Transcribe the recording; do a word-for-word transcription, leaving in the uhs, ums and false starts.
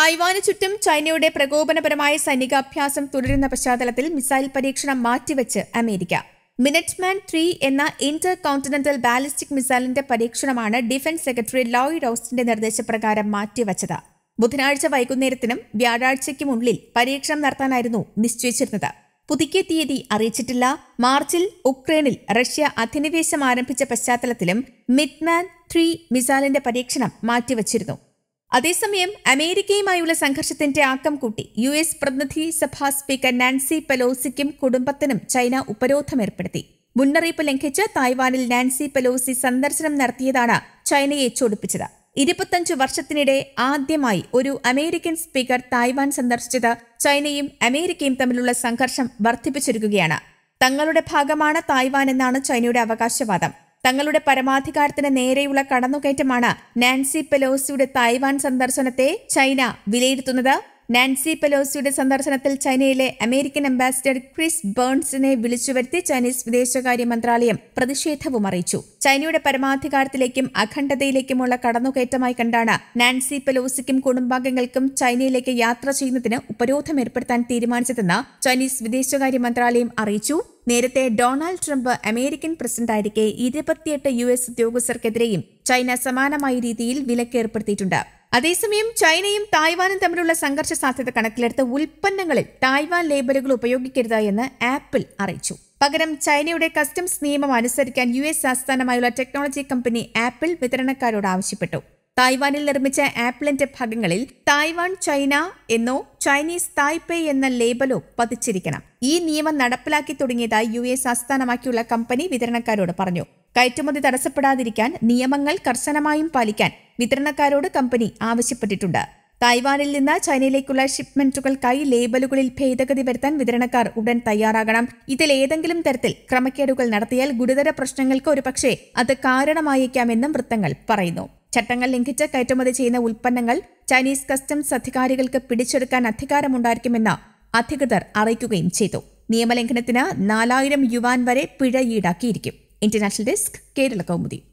Taiwan ചുറ്റും ചൈനയുടെ പ്രകോപനപരമായ സൈനികാഭ്യാസം തുടരുന്ന പശ്ചാത്തലത്തിൽ മിസൈൽ പരീക്ഷണം മാറ്റിവെച്ച് അമേരിക്ക. മിനിറ്റ്മാൻ ത്രീ എന്ന ഇന്റർ കോണ്ടിനെന്റൽ ബാലിസ്റ്റിക് മിസൈലിന്റെ പരീക്ഷണമാണ് ഡിഫൻസ് സെക്രട്ടറി ലോയിഡ് ഓസ്റ്റിന്റെ നിർദ്ദേശപ്രകാരം മാറ്റിവെച്ചത്. ബുധനാഴ്ച വൈകുന്നേരത്തിനും വ്യാഴാഴ്ചയ്ക്കുമുള്ളിൽ പരീക്ഷണം നടത്താനായിരുന്നു നിശ്ചയിച്ചിരുന്നത്. പുതുക്കിയ തീയതി അറിയിച്ചിട്ടില്ല. മാർച്ചിൽ ഉക്രൈനിൽ റഷ്യ അധിനിവേശം ആരംഭിച്ച പശ്ചാത്തലത്തിലും മിഡ്മാൻ ത്രീ മിസൈലിന്റെ പരീക്ഷണം മാറ്റിവച്ചിരുന്നു. അതേസമയം അമേരിക്കയുമായുള്ള സംഘർഷത്തിന്റെ ആക്കം കൂട്ടി യു എസ് പ്രതിനിധി സഭാ സ്പീക്കർ നാൻസി പെലോസിക്കും കുടുംബത്തിനും ചൈന ഉപരോധം ഏർപ്പെടുത്തി. മുന്നറിയിപ്പ് ലംഘിച്ച് തായ്വാനിൽ നാൻസി പെലോസി സന്ദർശനം നടത്തിയതാണ് ചൈനയെ ചൊടിപ്പിച്ചത്. ഇരുപത്തഞ്ചു വർഷത്തിനിടെ ആദ്യമായി ഒരു അമേരിക്കൻ സ്പീക്കർ തായ്വാൻ സന്ദർശിച്ചത് ചൈനയും അമേരിക്കയും തമ്മിലുള്ള സംഘർഷം വർദ്ധിപ്പിച്ചിരിക്കുകയാണ്. തങ്ങളുടെ ഭാഗമാണ് തായ്വാൻ എന്നാണ് ചൈനയുടെ അവകാശവാദം. തങ്ങളുടെ പരമാധികാരത്തിന് നേരെയുള്ള കടന്നുകയറ്റമാണ് നാൻസി പെലോസിയുടെ തായ്വാൻ സന്ദർശനത്തെ ചൈന വിലയിരുത്തുന്നത്. നാൻസി പെലോസിയുടെ സന്ദർശനത്തിൽ ചൈനയിലെ അമേരിക്കൻ അംബാസിഡർ ക്രിസ് ബേൺസിനെ വിളിച്ചുവരുത്തി ചൈനീസ് വിദേശകാര്യ മന്ത്രാലയം പ്രതിഷേധവും അറിയിച്ചു. ചൈനയുടെ പരമാധികാരത്തിലേക്കും അഖണ്ഡതയിലേക്കുമുള്ള കടന്നുകയറ്റമായി കണ്ടാണ് നാൻസി പെലോസിക്കും കുടുംബാംഗങ്ങൾക്കും ചൈനയിലേക്ക് യാത്ര ചെയ്യുന്നതിന് ഉപരോധം ഏർപ്പെടുത്താൻ തീരുമാനിച്ചതെന്ന് ചൈനീസ് വിദേശകാര്യ മന്ത്രാലയം അറിയിച്ചു. നേരത്തെ ഡൊണാൾഡ് ട്രംപ് അമേരിക്കൻ പ്രസിഡന്റായിരിക്കെ ഇരുപത്തിയെട്ട് യു എസ് ഉദ്യോഗസ്ഥർക്കെതിരെയും ചൈന സമാനമായ രീതിയിൽ വിലക്ക് ഏർപ്പെടുത്തിയിട്ടുണ്ട്. അതേസമയം ചൈനയും തായ്വാനും തമ്മിലുള്ള സംഘർഷ സാധ്യത കണക്കിലെടുത്ത് ഉൽപ്പന്നങ്ങളിൽ തായ്വാൻ ലേബലുകൾ ഉപയോഗിക്കരുത് എന്ന് ആപ്പിൾ അറിയിച്ചു. പകരം ചൈനയുടെ കസ്റ്റംസ് നിയമം അനുസരിക്കാൻ യു എസ് ആസ്ഥാനമായുള്ള ടെക്നോളജി കമ്പനി ആപ്പിൾ വിതരണക്കാരോട് ആവശ്യപ്പെട്ടു. തായ്വാനിൽ നിർമ്മിച്ച ആപ്പിളിന്റെ ഭാഗങ്ങളിൽ തായ്വാൻ ചൈന എന്നോ ചൈനീസ് തായ്പേ എന്ന ലേബലോ പതിച്ചിരിക്കണം. ഈ നിയമം നടപ്പിലാക്കി തുടങ്ങിയതായി യു എസ് ആസ്ഥാനമാക്കിയുള്ള കമ്പനി വിതരണക്കാരോട് പറഞ്ഞു. കയറ്റുമതി തടസ്സപ്പെടാതിരിക്കാൻ നിയമങ്ങൾ കർശനമായും പാലിക്കാൻ വിതരണക്കാരോട് കമ്പനി ആവശ്യപ്പെട്ടിട്ടുണ്ട്. തായ്വാനിൽ നിന്ന് ചൈനയിലേക്കുള്ള ഷിപ്മെന്റുകൾക്കായി ലേബലുകളിൽ ഭേദഗതി വരുത്താൻ വിതരണക്കാർ ഉടൻ തയ്യാറാകണം. ഇതിലേതെങ്കിലും തരത്തിൽ ക്രമക്കേടുകൾ നടത്തിയാൽ ഗുരുതര പ്രശ്നങ്ങൾക്ക് ഒരുപക്ഷെ അത് കാരണമായേക്കാമെന്നും വൃത്തങ്ങൾ പറയുന്നു. ചട്ടങ്ങൾ ലംഘിച്ച് കയറ്റുമതി ചെയ്യുന്ന ഉൽപ്പന്നങ്ങൾ ചൈനീസ് കസ്റ്റംസ് അധികാരികൾക്ക് പിടിച്ചെടുക്കാൻ അധികാരമുണ്ടായിരിക്കുമെന്ന് അധികൃതർ അറിയിക്കുകയും ചെയ്തു. നിയമലംഘനത്തിന് നാലായിരം യുവാൻ വരെ പിഴ ഈടാക്കിയിരിക്കും. International desk, Kerala Kaumudi.